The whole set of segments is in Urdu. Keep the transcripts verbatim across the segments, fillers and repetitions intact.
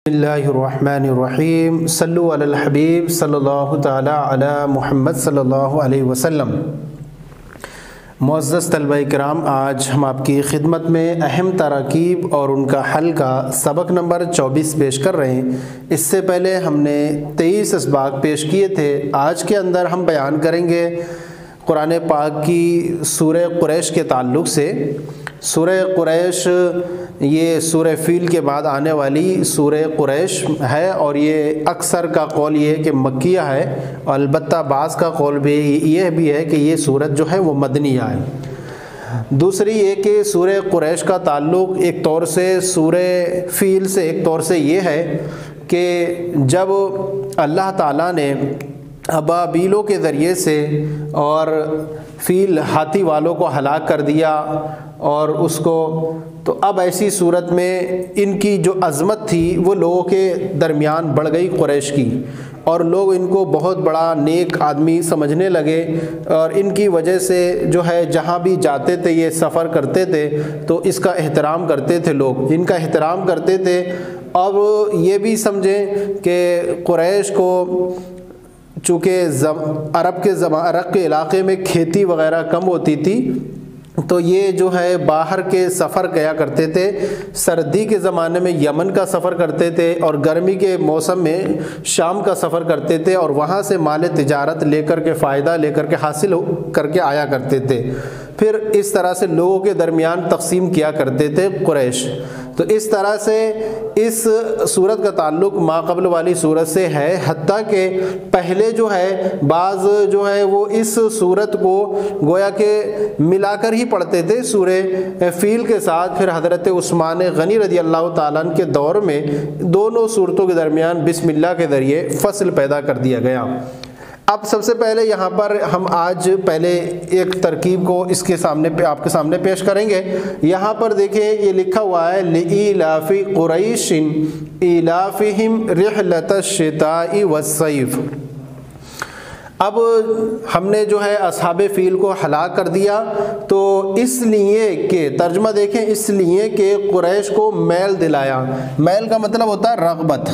بسم اللہ الرحمن الرحیم صلو علی الحبیب صلی اللہ تعالی علی محمد صلی اللہ علیہ وسلم۔ معزز طلبہ کرام، آج ہم آپ کی خدمت میں اہم تراکیب اور ان کا حل کا سبق نمبر چوبیس پیش کر رہے ہیں۔ اس سے پہلے ہم نے تیئیس اسباق پیش کیے تھے۔ آج کے اندر ہم بیان کریں گے قرآن پاک کی سورہ قریش کے تعلق سے۔ سورہ قریش یہ سورہ فیل کے بعد آنے والی سورہ قریش ہے، اور یہ اکثر کا قول یہ ہے کہ مکیہ ہے، اور البتہ بعض کا قول بھی یہ بھی ہے کہ یہ سورت جو ہے وہ مدنیہ ہے۔ دوسری یہ کہ سورہ قریش کا تعلق ایک طور سے سورہ فیل سے ایک طور سے یہ ہے کہ جب اللہ تعالیٰ نے ابابیلوں کے ذریعے سے اور فیل ہاتھی والوں کو ہلاک کر دیا، اور اس کو تو اب ایسی صورت میں ان کی جو عظمت تھی وہ لوگوں کے درمیان بڑھ گئی قریش کی، اور لوگ ان کو بہت بڑا نیک آدمی سمجھنے لگے، اور ان کی وجہ سے جو ہے جہاں بھی جاتے تھے یہ سفر کرتے تھے تو اس کا احترام کرتے تھے، لوگ ان کا احترام کرتے تھے۔ اب یہ بھی سمجھیں کہ قریش کو چونکہ عرب کے عرب کے علاقے میں کھیتی وغیرہ کم ہوتی تھی، تو یہ جو ہے باہر کے سفر کیا کرتے تھے۔ سردی کے زمانے میں یمن کا سفر کرتے تھے، اور گرمی کے موسم میں شام کا سفر کرتے تھے، اور وہاں سے مال تجارت لے کر کے فائدہ لے کر کے حاصل کر کے آیا کرتے تھے۔ پھر اس طرح سے لوگوں کے درمیان تقسیم کیا کرتے تھے قریش۔ تو اس طرح سے اس صورت کا تعلق ماقبل والی صورت سے ہے، حتیٰ کہ پہلے جو ہے بعض جو ہے وہ اس صورت کو گویا کہ ملا کر ہی پڑھتے تھے سورہ فیل کے ساتھ۔ پھر حضرت عثمان غنی رضی اللہ تعالیٰ عنہ کے دور میں دونوں صورتوں کے درمیان بسم اللہ کے ذریعے فصل پیدا کر دیا گیا۔ اب سب سے پہلے یہاں پر ہم آج پہلے ایک ترکیب کو اس کے سامنے پہ آپ کے سامنے پیش کریں گے۔ یہاں پر دیکھیں یہ لکھا ہوا ہے لِإِيلَافِ قُرَيْشٍ إِيلَافِهِمْ رِحْلَةَ الشِّتَاءِ وَالصَّيْفِ۔ اب ہم نے جو ہے اصحاب فیل کو ہلاک کر دیا، تو اس لیے کہ ترجمہ دیکھیں، اس لیے کہ قریش کو میل دلایا۔ میل کا مطلب ہوتا ہے رغبت،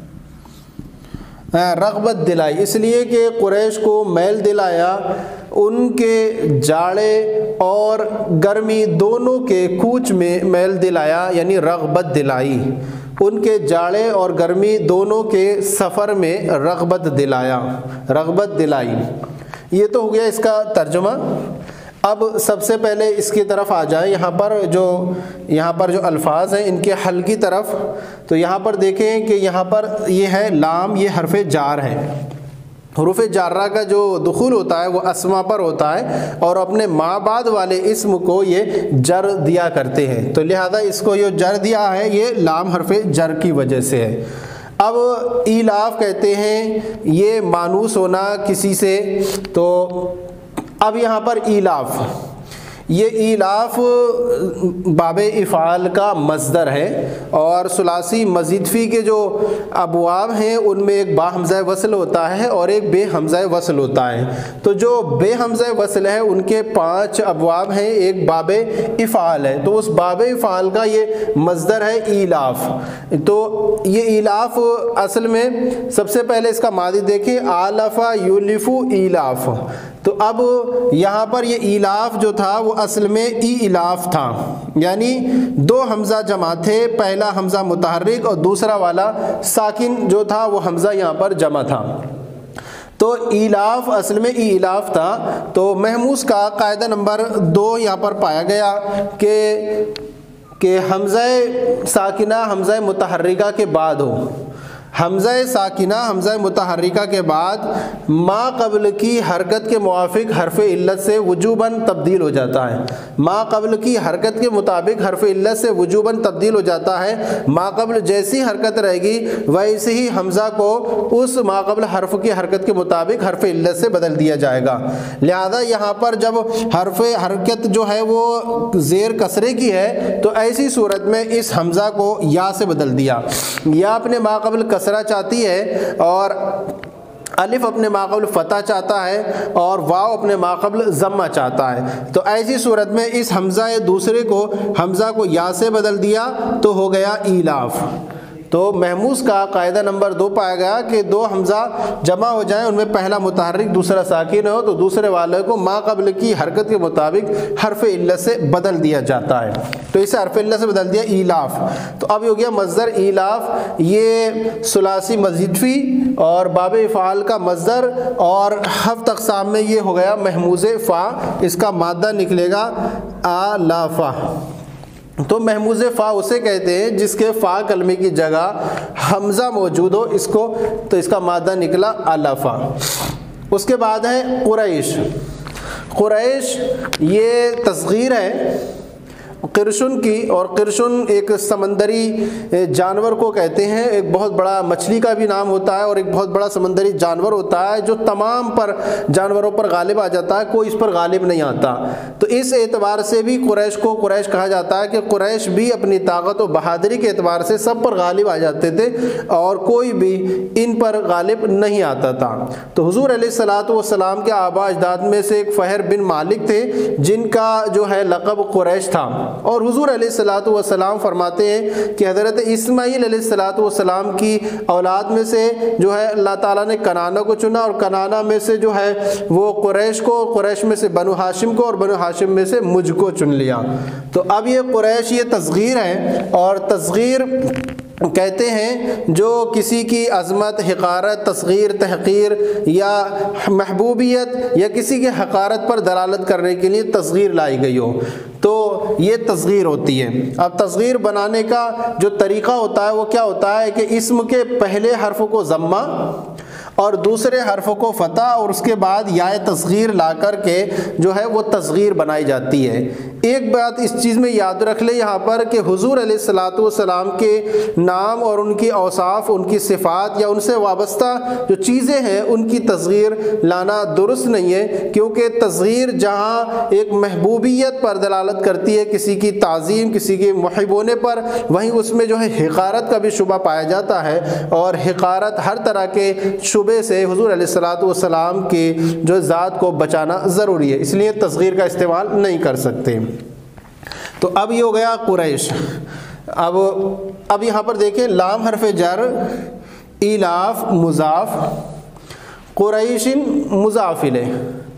رغبت دلائی، اس لیے کہ قریش کو میل دلایا، ان کے جاڑے اور گرمی دونوں کے کوچ میں میل دلایا، یعنی رغبت دلائی، ان کے جاڑے اور گرمی دونوں کے سفر میں رغبت دلایا رغبت دلائی۔ یہ تو ہو گیا اس کا ترجمہ۔ اب سب سے پہلے اس کی طرف آ جائیں، یہاں پر جو یہاں پر جو الفاظ ہیں ان کے حل کی طرف۔ تو یہاں پر دیکھیں کہ یہاں پر یہ ہے لام، یہ حرف جار ہے۔ حروف جارہ کا جو دخول ہوتا ہے وہ اسما پر ہوتا ہے، اور اپنے ما بعد والے اسم کو یہ جر دیا کرتے ہیں، تو لہذا اس کو یہ جر دیا ہے، یہ لام حرف جر کی وجہ سے ہے۔ اب ایلاف کہتے ہیں یہ مانوس ہونا کسی سے، تو اب یہاں پر ایلاف، یہ ایلاف باب افعال کا مصدر ہے، اور ثلاثی مزید فی کے جو ابواب ہیں ان میں ایک با حمزہ وصل ہوتا ہے اور ایک بے حمزہ وصل ہوتا ہے۔ تو جو بے حمزہ وصل ہے ان کے پانچ ابواب ہیں، ایک باب افعال ہے، تو اس باب افعال کا یہ مصدر ہے ایلاف۔ تو یہ ایلاف اصل میں سب سے پہلے اس کا ماضی دیکھیں، آلف یولف ایلاف۔ تو اب یہاں پر یہ ایلاف جو تھا وہ اصل میں ای الاف تھا، یعنی دو حمزہ جمع تھے، پہلا حمزہ متحرک اور دوسرا والا ساکن جو تھا وہ حمزہ یہاں پر جمع تھا۔ تو ایلاف اصل میں ای الاف تھا۔ تو محموس کا قاعدہ نمبر دو یہاں پر پایا گیا کہ کہ حمزہ ساکنہ حمزہ متحرکہ کے بعد ہو، حمزہ ساکنہ حمزہ متحرکہ کے بعد ما قبل کی حرکت کے موافق حرف علت سے وجوباً تبدیل ہو جاتا ہے، ما قبل کی حرکت کے مطابق حرف علت سے وجوباً تبدیل ہو جاتا ہے۔ ما قبل جیسی حرکت رہے گی ویسے ہی حمزہ کو اس ما قبل حرف کی حرکت کے مطابق حرف علت سے بدل دیا جائے گا۔ لہذا یہاں پر جب حرف حرکت جو ہے وہ زیر کسرے کی ہے تو ایسی صورت میں اس حمزہ کو یا سے بدل دیا، یا اپنے ما قبل کسرہ چاہتی ہے، اور الف اپنے ماقبل فتح چاہتا ہے، اور واو اپنے ماقبل ضمہ چاہتا ہے۔ تو ایسی صورت میں اس حمزہ دوسرے کو حمزہ کو یا سے بدل دیا تو ہو گیا ایلاف۔ تو محموز کا قاعدہ نمبر دو پایا گیا کہ دو حمزہ جمع ہو جائیں، ان میں پہلا متحرک دوسرا ساکن ہو تو دوسرے والے کو ما قبل کی حرکت کے مطابق حرف علت سے بدل دیا جاتا ہے، تو اسے حرف علت سے بدل دیا ایلاف۔ تو اب یہ ہو گیا مصدر ایلاف، یہ ثلاثی مزیدفی اور باب افعال کا مصدر، اور ہفت اقسام میں یہ ہو گیا محموز فا، اس کا مادہ نکلے گا آلافہ۔ تو محموز فا اسے کہتے ہیں جس کے فا کلمے کی جگہ حمزہ موجود ہو، اس کو تو اس کا مادہ نکلا آلافہ۔ اس کے بعد ہے قریش۔ قریش یہ تصغیر ہے قرشن کی، اور قرشن ایک سمندری جانور کو کہتے ہیں، ایک بہت بڑا مچھلی کا بھی نام ہوتا ہے اور ایک بہت بڑا سمندری جانور ہوتا ہے جو تمام پر جانوروں پر غالب آ جاتا ہے، کوئی اس پر غالب نہیں آتا۔ تو اس اعتبار سے بھی قریش کو قریش کہا جاتا ہے کہ قریش بھی اپنی طاقت و بہادری کے اعتبار سے سب پر غالب آ جاتے تھے اور کوئی بھی ان پر غالب نہیں آتا تھا۔ تو حضور علیہ الصلوۃ والسلام کے آباء اجداد میں سے ایک فہر بن مالک تھے جن کا جو ہے لقب قریش تھا، اور حضور علیہ الصلوۃ والسلام فرماتے ہیں کہ حضرت اسماعیل علیہ الصلوۃ والسلام کی اولاد میں سے جو ہے اللہ تعالیٰ نے کنانہ کو چنا، اور کنانہ میں سے جو ہے وہ قریش کو، قریش میں سے بنو ہاشم کو، اور بنو ہاشم میں سے مجھ کو چن لیا۔ تو اب یہ قریش یہ تصغیر ہے، اور تصغیر کہتے ہیں جو کسی کی عظمت، حقارت، تصغیر، تحقیر یا محبوبیت یا کسی کی حقارت پر دلالت کرنے کے لیے تصغیر لائی گئی ہو، تو یہ تصغیر ہوتی ہے۔ اب تصغیر بنانے کا جو طریقہ ہوتا ہے وہ کیا ہوتا ہے کہ اسم کے پہلے حرف کو ضمہ اور دوسرے حرف کو فتح اور اس کے بعد یا تصغیر لا کر کے جو ہے وہ تصغیر بنائی جاتی ہے۔ ایک بات اس چیز میں یاد رکھ لیں یہاں پر کہ حضور علیہ الصلوۃ والسلام کے نام اور ان کی اوصاف، ان کی صفات یا ان سے وابستہ جو چیزیں ہیں ان کی تصغیر لانا درست نہیں ہے، کیونکہ تصغیر جہاں ایک محبوبیت پر دلالت کرتی ہے، کسی کی تعظیم، کسی کے محب ہونے پر، وہیں اس میں جو ہے حقارت کا بھی شبہ پایا جاتا ہے، اور حقارت ہر طرح کے شبہ سے حضور علیہ الصلوۃ والسلام کی جو ذات کو بچانا ضروری ہے، اس لیے تصغیر کا استعمال نہیں کر سکتے۔ تو اب یہ ہو گیا قریش۔ اب اب یہاں پر دیکھیں لام حرف جر، ایلاف مضاف، قریش مضاف الیہ،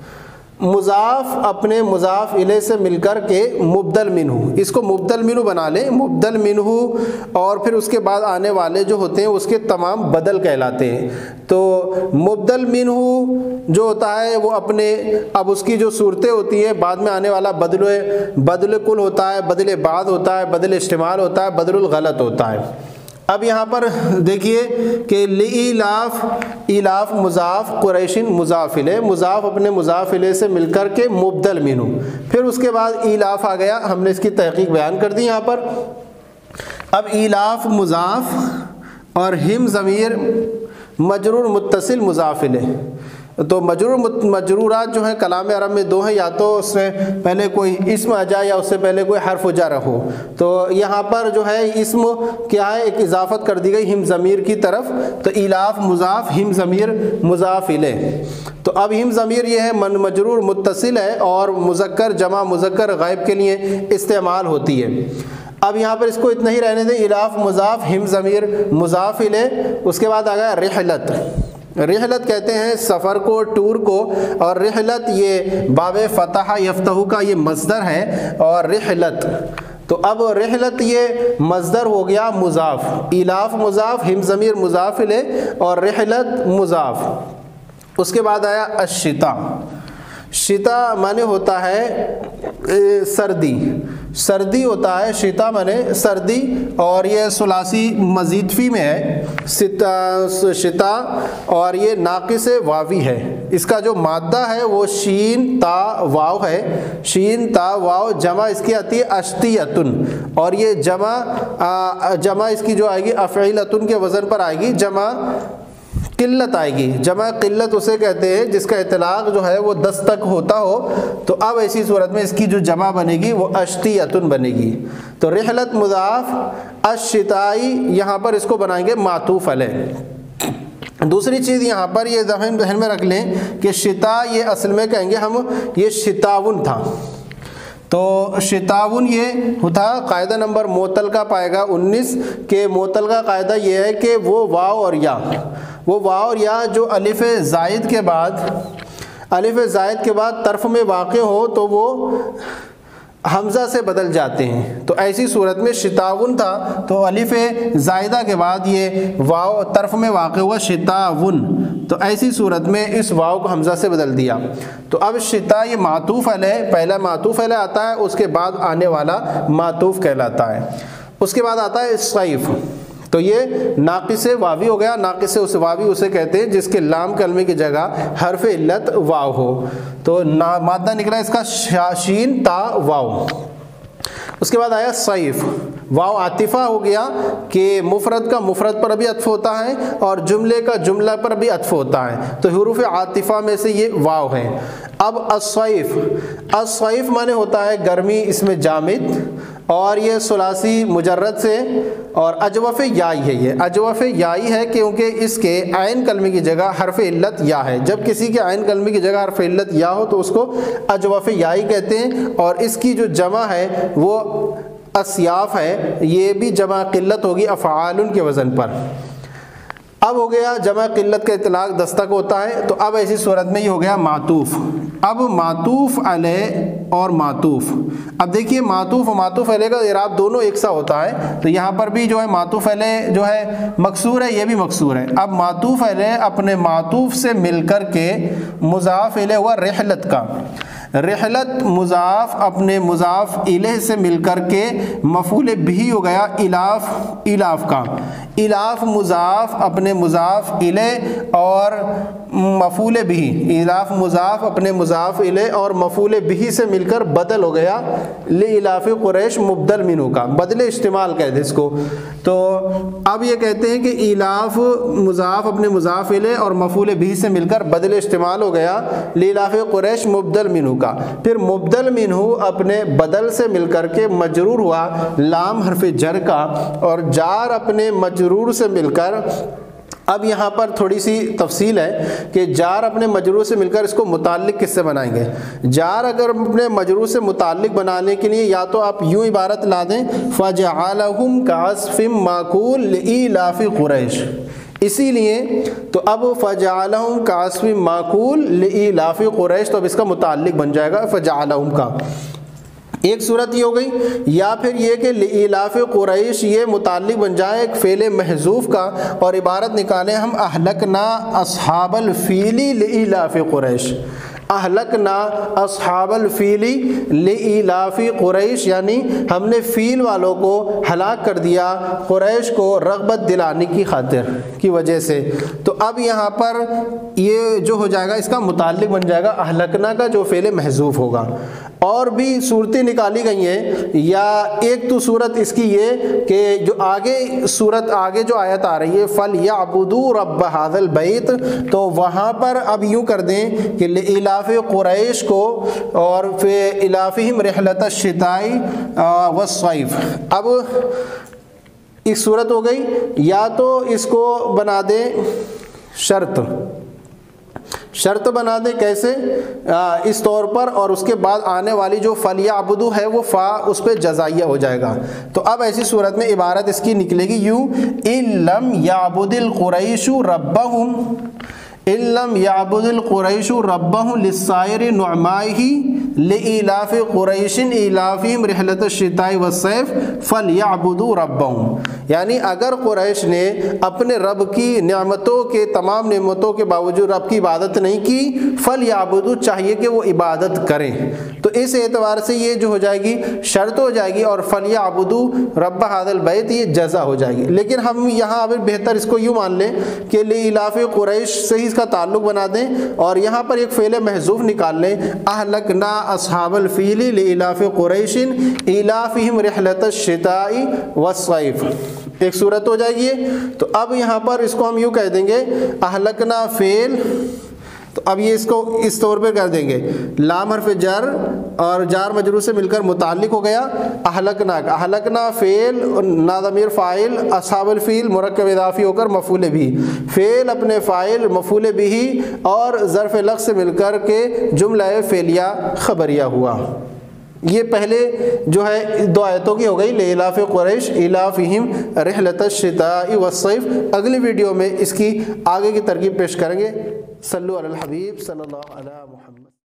مضاف اپنے مضاف الیہ سے مل کر کے مبدل منہ، اس کو مبدل منہ بنا لیں، مبدل منہ، اور پھر اس کے بعد آنے والے جو ہوتے ہیں اس کے تمام بدل کہلاتے ہیں۔ تو مبدل منہ جو ہوتا ہے وہ اپنے اب اس کی جو صورتیں ہوتی ہیں، بعد میں آنے والا بدل بدل کل ہوتا ہے، بدل بعد ہوتا ہے، بدل اشتمال ہوتا ہے، بدل الغلط ہوتا ہے۔ اب یہاں پر دیکھیے کہ لإیلاف، ایلاف مضاف، قریشن مضاف الیہ، مضاف اپنے مضاف الیہ سے مل کر کے مبدل منہ، پھر اس کے بعد ایلاف آ گیا، ہم نے اس کی تحقیق بیان کر دی یہاں پر۔ اب ایلاف مضاف اور ہم ضمیر مجرور متصل مضاف الیہ، تو مجرور مجرورات جو ہیں کلام عرب میں دو ہیں، یا تو اس سے پہلے کوئی اسم آ جائے یا اس سے پہلے کوئی حرف جر ہو۔ تو یہاں پر جو ہے اسم کیا ہے، ایک اضافت کر دی گئی ہم ضمیر کی طرف، تو ایلاف مضاف، ہم ضمیر مضاف الیہ۔ تو اب ہم ضمیر یہ ہے من مجرور متصل ہے اور مذکر جمع مذکر غائب کے لیے استعمال ہوتی ہے۔ اب یہاں پر اس کو اتنا ہی رہنے دیں، ایلاف مضاف، ہم ضمیر مضاف الیہ۔ اس کے بعد آ گیا رحلت۔ رحلت کہتے ہیں سفر کو، ٹور کو، اور رحلت یہ باب فتح یفتح کا یہ مصدر ہے، اور رحلت تو اب رحلت یہ مصدر ہو گیا مضاف، ایلاف مضاف، ہم ضمیر مضاف الیہ اور رحلت مضاف۔ اس کے بعد آیا الشتا۔ شتا معنی ہوتا ہے سردی، سردی ہوتا ہے شتا معنی سردی، اور یہ ثلاثی مزید فی میں ہے شتا، اور یہ ناقص واوی ہے، اس کا جو مادہ ہے وہ شین تا واو ہے، شین تا واو، جمع اس کی آتی ہے اشتیتن، اور یہ جمع جمع اس کی جو آئے گی افعیلتن کے وزن پر آئے گی، جمع قلت آئے گی، جمع قلت اسے کہتے ہیں جس کا اطلاق جو ہے وہ دس تک ہوتا ہو، تو اب ایسی صورت میں اس کی جو جمع بنے گی وہ اشتیتن بنے گی۔ تو رحلت مضاف، الشتائی یہاں پر اس کو بنائیں گے معطوف علیہ۔ دوسری چیز یہاں پر یہ ذہن میں رکھ لیں کہ شتا یہ اصل میں کہیں گے ہم یہ شتاون تھا، تو شتاون یہ ہوتا قاعدہ نمبر معطل کا پائے گا انیس کہ معطل کا قاعدہ یہ ہے کہ وہ واو اور یا وہ واو اور یا جو الف زائد کے بعد الف زائد کے بعد طرف میں واقع ہو تو وہ حمزہ سے بدل جاتے ہیں. تو ایسی صورت میں شتاون تھا تو الف زائدہ کے بعد یہ واو طرف میں واقع ہوا شتاون، تو ایسی صورت میں اس واو کو حمزہ سے بدل دیا. تو اب شتا یہ معطوف علیہ، پہلا معطوف علیہ آتا ہے، اس کے بعد آنے والا معطوف کہلاتا ہے. اس کے بعد آتا ہے صیف، تو یہ ناقص واوی ہو گیا. ناقص اس واوی اسے کہتے ہیں جس کے لام کلمے کی جگہ حرف علت واو ہو. تو مادہ نکلا اس کا شین تا واو. اس کے بعد آیا صیف، واو عاطفہ ہو گیا کہ مفرد کا مفرد پر بھی عطف ہوتا ہے اور جملے کا جملہ پر بھی عطف ہوتا ہے، تو حروف عاطفہ میں سے یہ واو ہے. اب الصیف، الصیف معنی ہوتا ہے گرمی، اس میں جامد، اور یہ ثلاثی مجرد سے، اور اجوف یائی ہے. یہ اجوف یائی ہے کیونکہ اس کے عین کلمے کی جگہ حرف علت یا ہے. جب کسی کے عین کلمے کی جگہ حرف علت یا ہو تو اس کو اجوف یائی کہتے ہیں. اور اس کی جو جمع ہے وہ اسیاف ہے، یہ بھی جمع قلت ہوگی افعال کے وزن پر. اب ہو گیا جمع قلت کا اطلاق دستک ہوتا ہے. تو اب ایسی صورت میں یہ ہو گیا معطوف. اب معطوف علیہ اور معطوف، اب دیکھیے معطوف و معطوف علیہ کا اعراب دونوں ایک سا ہوتا ہے. تو یہاں پر بھی جو ہے معطوف علیہ جو ہے مکسور ہے، یہ بھی مکسور ہے. اب معطوف علیہ اپنے معطوف سے مل کر کے مضاف الیہ ہوا رحلت کا، رحلت مضاف اپنے مضاف الیہ سے مل کر کے مفعول بھی ہو گیا الاف، الاف کا. الاف مضاف اپنے مضاف الیہ اور مفعول بھی، الاف مضاف اپنے مضاف الیہ اور مفعول بھی سے مل کر بدل ہو گیا لإلاف قریش مبدل منہ کا، بدل استعمال کہتے ہیں اس کو. تو اب یہ کہتے ہیں کہ الاف مضاف اپنے مضاف الیہ اور مفعول بھی سے مل کر بدل استعمال ہو گیا لإلاف قریش مبدل منہ کا. پھر مبدل منہ اپنے بدل سے مل کر کے مجرور ہوا لام حرف جر کا، اور جار اپنے مجرور سے مل کر، اب یہاں پر تھوڑی سی تفصیل ہے کہ جار اپنے مجرور سے مل کر اس کو متعلق کس سے بنائیں گے. جار اگر اپنے مجرور سے متعلق بنانے کے لیے یا تو آپ یوں عبارت لا دیں فَجَعَلَهُمْ كَعَصْفٍ مَّأْكُولٍ لِإِيلَافِ قُرَيْشٍ، اسی لیے تو اب فَجَعَلَهُمْ كَعَصْفٍ مَّأْكُولٍ لِإِيلَافِ قُرَيْشٍ، تو اب اس کا متعلق بن جائے گا فَجَعَلَهُمْ کا. ایک صورت یہ ہو گئی، یا پھر یہ کہ لإلاف قریش یہ متعلق بن جائے ایک فعل محذوف کا، اور عبارت نکالیں ہم اہلکنا اصحاب الفیل لإلاف قریش، اہلکنا اصحاب الفیل لإلاف قریش، یعنی ہم نے فیل والوں کو ہلاک کر دیا قریش کو رغبت دلانے کی خاطر کی وجہ سے. تو اب یہاں پر یہ جو ہو جائے گا اس کا متعلق بن جائے گا اہلکنا کا جو فعل محذوف ہوگا. اور بھی صورتیں نکالی گئی ہیں، یا ایک تو صورت اس کی یہ کہ جو آگے صورت آگے جو آیت آ رہی ہے فَلْيَعْبُدُوا رَبَّ هَذَا الْبَيْتِ، تو وہاں پر اب یوں کر دیں کہ لإلاف قریش کو اور پھر إِلَافِهِمْ رِحْلَةَ الشِّتَاءِ وَالصَّيْفِ. اب ایک صورت ہو گئی، یا تو اس کو بنا دیں شرط، شرط بنا دیں کیسے اس طور پر، اور اس کے بعد آنے والی جو فَلْيَعْبُدُوا ہے وہ فا اس پہ جزائیہ ہو جائے گا. تو اب ایسی صورت میں عبارت اس کی نکلے گی یوں إِن لَمْ يَعْبُدِ الْقُرَيْشُ رَبَّهُمْ إِن لَمْ يَعْبُدِ الْقُرَيْشُ رَبَّهُمْ لِلسَّائِرِ نُعْمَائِهِ لإلاف قریش إِلَافِهِمْ رِحْلَةَ الشِّتَاءِ وَالصَّيْفِ فَلْيَعْبُدُوا رَبَّهُمْ، یعنی اگر قریش نے اپنے رب کی نعمتوں کے تمام نعمتوں کے باوجود رب کی عبادت نہیں کی، فَلْيَعْبُدُوا چاہیے کہ وہ عبادت کریں. تو اس اعتبار سے یہ جو ہو جائے گی شرط ہو جائے گی، اور فَلْيَعْبُدُوا رَبَّ هَذَا الْبَيْتِ یہ جزا ہو جائے گی. لیکن ہم یہاں اب بہتر اس کو یوں مان لیں کہ لإلاف قریش سے ہی اس کا تعلق بنا دیں، اور یہاں پر ایک فعل محذوف نکال لیں اہلکنا اصحاب الفیل لإلاف قریش إِلَافِهِمْ رِحْلَةَ الشِّتَاءِ وَالصَّيْفِ. ایک صورت ہو جائے گی. تو اب یہاں پر اس کو ہم یوں کہہ دیں گے اہلکنا فعل، تو اب یہ اس کو اس طور پہ کر دیں گے لام حرف جر اور جار مجرور سے مل کر متعلق ہو گیا اہلکنا کا، اہلکنا فعل نا ضمیر فاعل اصحاب الفیل مرکب اضافی ہو کر مفعول بھی، فعل اپنے فاعل مفعول بھی اور ظرف لفظ سے مل کر کے جملہ فعلیہ خبریہ ہوا. یہ پہلے جو ہے دو آیتوں کی ہو گئی لإلاف قریش ایلافہم رحلۃ الشتاء والصیف۔ اگلی ویڈیو میں اس کی آگے کی ترکیب پیش کریں گے۔ صلو علی الحبیب صلی اللہ علیہ محمد۔